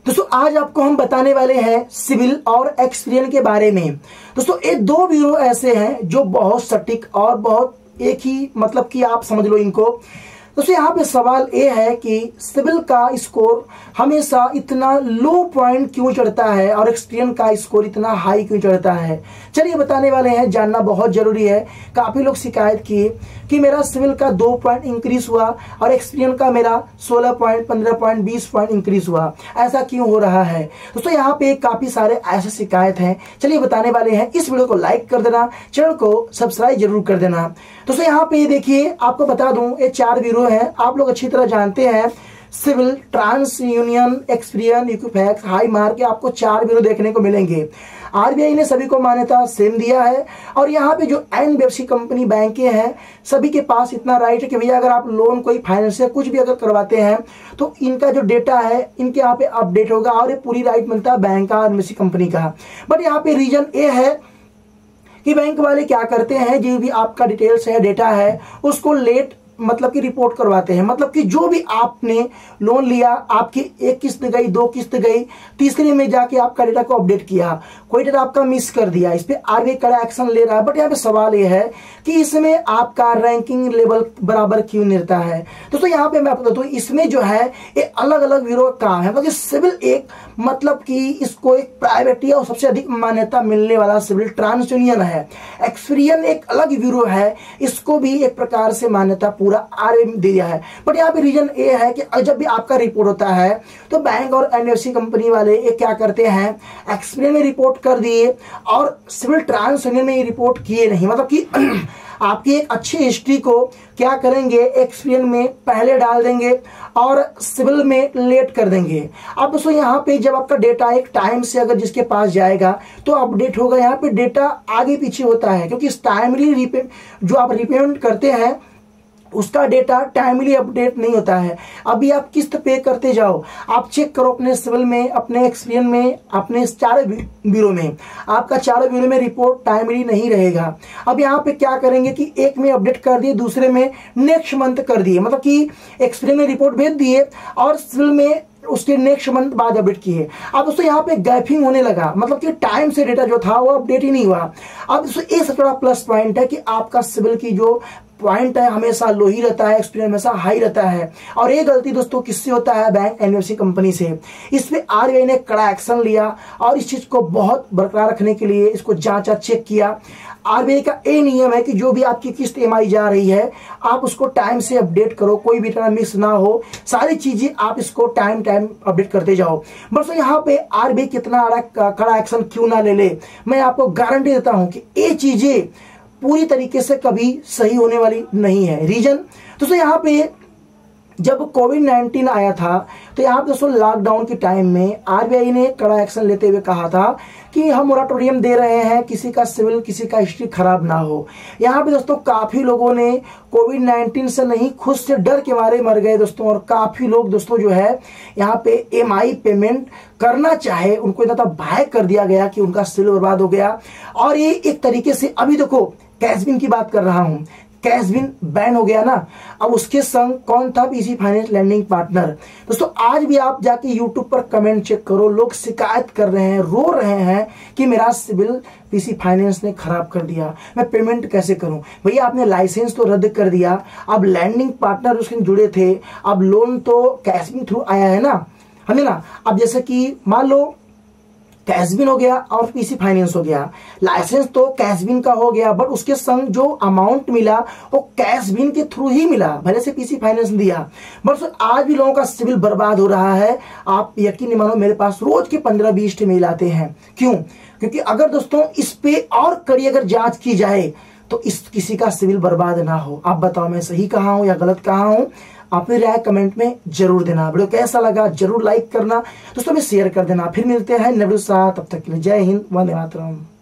दोस्तों आज आपको हम बताने वाले हैं सिविल और एक्सपीरियन के बारे में। दोस्तों ये दो ब्यूरो ऐसे हैं जो बहुत सटीक और बहुत एक ही मतलब कि आप समझ लो इनको। दोस्तों यहाँ पे सवाल ये है कि सिविल का स्कोर हमेशा इतना लो पॉइंट क्यों चढ़ता है और एक्सपीरियन का स्कोर इतना हाई क्यों चढ़ता है। चलिए बताने वाले हैं, जानना बहुत जरूरी है। काफी लोग शिकायत किए कि मेरा सिविल का 2 पॉइंट इंक्रीज हुआ और एक्सपीरियन का मेरा 16 पॉइंट 15 पॉइंट 20 पॉइंट इंक्रीज हुआ, ऐसा क्यों हो रहा है। दोस्तों यहाँ पे काफी सारे ऐसे शिकायत हैं, चलिए बताने वाले हैं। इस वीडियो को लाइक कर देना, चैनल को सब्सक्राइब जरूर कर देना। दोस्तों यहाँ पे देखिए आपको बता दूं, ये 4 ब्यूरो हैं, आप लोग अच्छी तरह जानते हैं। CIBIL, TransUnion, Experian, Equifax, high mark, आपको 4 ब्यूरो देखने को मिलेंगे। आरबीआई ने सभी को मान्यता सेम दिया है और यहाँ पे जो एनबीएफसी कंपनी बैंकें हैं सभी के पास इतना राइट है कि भैया अगर आप लोन कोई फाइनेंस या कुछ भी अगर करवाते हैं तो इनका जो डेटा है इनके यहाँ पे अपडेट होगा और ये पूरी राइट बनता है बैंक का, एनबीएफसी कंपनी का। बट यहाँ पे रीजन ये है कि बैंक वाले क्या करते हैं, जो भी आपका डिटेल्स है, डेटा है, उसको लेट मतलब कि रिपोर्ट करवाते हैं। मतलब कि जो भी आपने लोन लिया, आपकी 1 किस्त गई, 2 किस्त गई, तीसरे में जाके आपका डेटा को अपडेट किया, कोई डेटा आपका मिस कर दिया, इस पे आरबीआई कड़ा एक्शन ले रहा है। बट यहाँ पे सवाल ये है कि इसमें आपका रैंकिंग लेवल बराबर क्यों मिलता है। दोस्तों यहाँ पे मैं आपको बताऊं, इसमें जो है ये अलग अलग ब्यूरो का है। मतलब सिविल एक मतलब कि इसको एक प्राइवेट और सबसे अधिक मान्यता मिलने वाला सिविल ट्रांस यूनियन है। एक्सपीरियन एक अलग ब्यूरो है, इसको भी एक प्रकार से मान्यता पूरा आरबीआई दे दिया है। बट यहाँ पे रीजन ये है कि जब भी आपका रिपोर्ट होता है तो बैंक और एनबीएफसी कंपनी वाले ये क्या करते हैं, एक्सपीरियन में रिपोर्ट कर दिए और सिविल ट्रांस यूनियन में रिपोर्ट किए नहीं। मतलब कि आपकी एक अच्छी हिस्ट्री को क्या करेंगे, एक्सपीरियन में पहले डाल देंगे और सिविल में लेट कर देंगे। अब दोस्तों यहाँ पे जब आपका डेटा एक टाइम से अगर जिसके पास जाएगा तो अपडेट होगा। यहाँ पे डेटा आगे पीछे होता है क्योंकि टाइमली जो आप रिपेमेंट करते हैं उसका डेटा टाइमली अपडेट नहीं होता है। अभी आप किस्त पे करते जाओ, आप चेक करो अपने सिविल में, अपने एक्सपीरियन में, अपने 4 ब्यूरो में, आपका 4 ब्यूरो में रिपोर्ट टाइमली नहीं रहेगा। अब यहाँ पे क्या करेंगे कि एक में अपडेट कर दिए, दूसरे में नेक्स्ट मंथ कर दिए। मतलब कि एक्सपीरियन में रिपोर्ट भेज दिए और सिविल में उसके नेक्स्ट मंथ बाद अपडेट किए। अब दोस्तों यहाँ पे गैपिंग होने लगा, मतलब कि टाइम से डेटा जो था वो अपडेट ही नहीं हुआ। अब दोस्तों ये सबसे बड़ा प्लस पॉइंट है कि आपका सिविल की जो पॉइंट है हमेशा लो ही रहता है, एक्सपीरियंस हमेशा हाई रहता है। और ये गलती दोस्तों किससे होता है, बैंक एनबीएफसी कंपनी से। इस पे आरबीआई ने कड़ा एक्शन लिया और इस चीज को बहुत बरकरार रखने के लिए इसको जांचा, चेक किया। आरबीआई का ये नियम है कि जो भी आपकी किस्त ईएमआई जा रही है आप उसको टाइम से अपडेट करो, कोई भी तरह मिस ना हो, सारी चीजें आप इसको टाइम अपडेट करते जाओ। बस यहाँ पे आरबीआई कितना कड़ा एक्शन क्यों ना ले ले, मैं आपको गारंटी देता हूं कि ये चीजें पूरी तरीके से कभी सही होने वाली नहीं है। रीजन दोस्तों यहाँ पे जब कोविड-19 आया था तो यहाँ पे दोस्तों लॉकडाउन के टाइम में आरबीआई ने कड़ा एक्शन लेते हुए कहा था कि हम मोराटोरियम दे रहे हैं, किसी का सिविल, किसी का हिस्ट्री खराब ना हो। यहाँ पे दोस्तों काफी लोगों ने कोविड-19 से नहीं, खुद से डर के मारे मर गए दोस्तों। और काफी लोग दोस्तों जो है यहाँ पे ईएमआई पेमेंट करना चाहे उनको इतना भय कर दिया गया कि उनका सिविल बर्बाद हो गया। और ये एक तरीके से अभी देखो कैशबिन की बात कर रहा हूं, कैशबिन बैन हो गया ना, अब उसके संग कौन था, पीसी फाइनेंस लेंडिंग पार्टनर। दोस्तों आज भी आप जाके यूट्यूब पर कमेंट चेक करो, लोग शिकायत कर रहे हैं, रो रहे हैं कि मेरा सिविल पीसी फाइनेंस ने खराब कर दिया, मैं पेमेंट कैसे करूं। भैया आपने लाइसेंस तो रद्द कर दिया, अब लैंडिंग पार्टनर उसके जुड़े थे, अब लोन तो कैशबिन थ्रू आया है ना, है ना। अब जैसे कि मान लो कैशबिन हो गया और पीसी फाइनेंस हो गया, लाइसेंस तो कैशबिन का हो गया, बट उसके संग जो अमाउंट मिला वो कैशबिन के थ्रू ही मिला, भले से पीसी फाइनेंस दिया। बट आज भी लोगों का सिविल बर्बाद हो रहा है। आप यकीन नहीं मानो, मेरे पास रोज के 15-20 मेल आते हैं। क्यों? क्योंकि अगर दोस्तों इस पे और कड़ी अगर जांच की जाए तो इस किसी का सिविल बर्बाद ना हो। आप बताओ मैं सही कहा हूं या गलत कहा हूं, अपनी राय कमेंट में जरूर देना। वीडियो कैसा लगा जरूर लाइक करना, दोस्तों में शेयर कर देना। फिर मिलते हैं नए वीडियो के साथ, तब तक के लिए जय हिंद, वंदे मातरम।